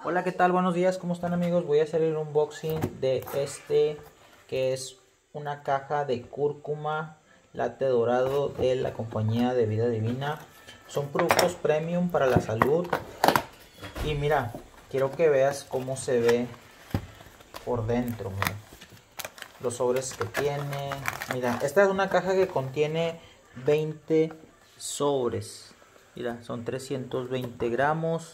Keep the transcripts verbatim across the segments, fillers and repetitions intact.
Hola, ¿qué tal? Buenos días, ¿cómo están amigos? Voy a hacer el unboxing de este que es una caja de cúrcuma latte dorado de la compañía de Vida Divina. Son productos premium para la salud. Y mira, quiero que veas cómo se ve por dentro. Mira, los sobres que tiene. Mira, esta es una caja que contiene veinte sobres. Mira, son trescientos veinte gramos.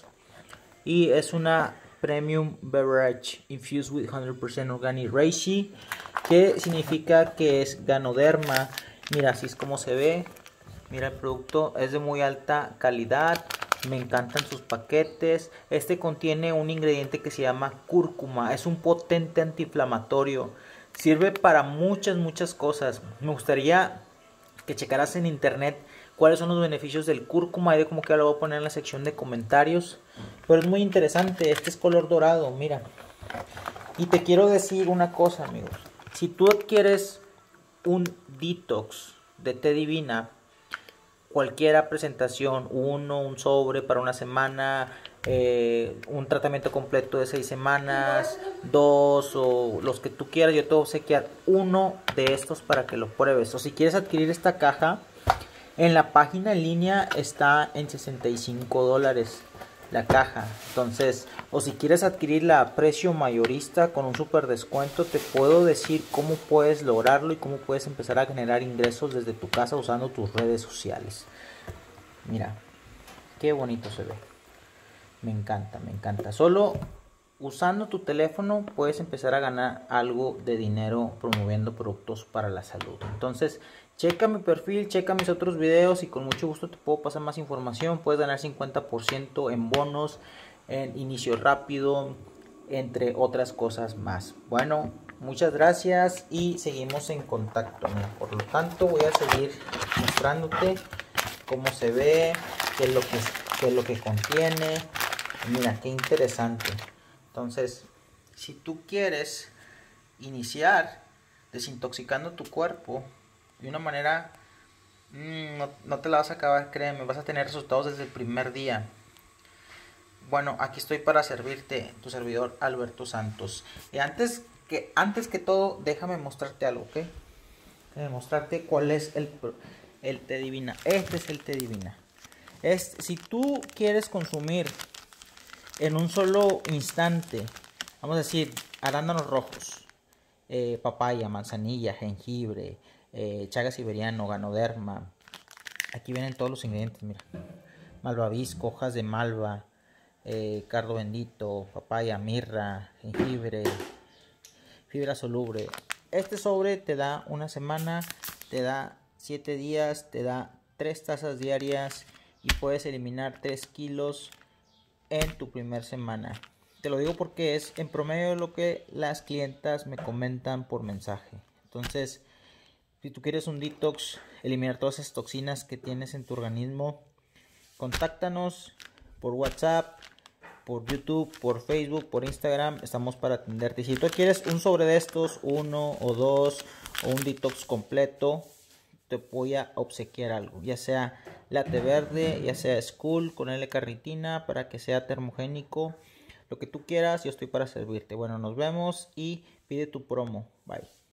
Y es una Premium Beverage Infused with one hundred percent Organic Reishi, que significa que es Ganoderma. Mira, así es como se ve. Mira, el producto es de muy alta calidad. Me encantan sus paquetes. Este contiene un ingrediente que se llama cúrcuma. Es un potente antiinflamatorio. Sirve para muchas, muchas cosas. Me gustaría que checaras en internet cuáles son los beneficios del cúrcuma. Y como que lo voy a poner en la sección de comentarios. Pero es muy interesante. Este es color dorado, mira. Y te quiero decir una cosa, amigos. Si tú adquieres un detox de té divina, cualquiera presentación, uno, un sobre para una semana, eh, un tratamiento completo de seis semanas, dos o los que tú quieras, yo te voy a obsequiar uno de estos para que lo pruebes. O si quieres adquirir esta caja, en la página en línea está en sesenta y cinco dólares la caja. Entonces, o si quieres adquirirla a precio mayorista con un super descuento, te puedo decir cómo puedes lograrlo y cómo puedes empezar a generar ingresos desde tu casa usando tus redes sociales. Mira, qué bonito se ve. Me encanta, me encanta. Solo usando tu teléfono puedes empezar a ganar algo de dinero promoviendo productos para la salud. Entonces, checa mi perfil, checa mis otros videos y con mucho gusto te puedo pasar más información. Puedes ganar cincuenta por ciento en bonos, en inicio rápido, entre otras cosas más. Bueno, muchas gracias y seguimos en contacto. Mira, por lo tanto, voy a seguir mostrándote cómo se ve, qué es lo que, qué es lo que contiene. Mira, qué interesante. Entonces, si tú quieres iniciar desintoxicando tu cuerpo de una manera, mmm, no, no te la vas a acabar, créeme, vas a tener resultados desde el primer día. Bueno, aquí estoy para servirte, tu servidor Alberto Santos. Y antes que, antes que todo, déjame mostrarte algo, ¿ok? Déjame mostrarte cuál es el, el té divina. Este es el té divina. Es, si tú quieres consumir en un solo instante, vamos a decir, arándanos rojos, eh, papaya, manzanilla, jengibre, eh, chaga siberiano, ganoderma. Aquí vienen todos los ingredientes, mira. Malvavisco, hojas de malva, eh, cardo bendito, papaya, mirra, jengibre, fibra soluble. Este sobre te da una semana, te da siete días, te da tres tazas diarias y puedes eliminar tres kilos en tu primer semana. Te lo digo porque es en promedio lo que las clientas me comentan por mensaje. Entonces, si tú quieres un detox, eliminar todas esas toxinas que tienes en tu organismo, contáctanos por WhatsApp, por YouTube, por Facebook, por Instagram. Estamos para atenderte. Si tú quieres un sobre de estos, uno o dos, o un detox completo, te voy a obsequiar algo, ya sea latte verde, ya sea Skull con L-carnitina para que sea termogénico, lo que tú quieras, yo estoy para servirte. Bueno, nos vemos y pide tu promo. Bye.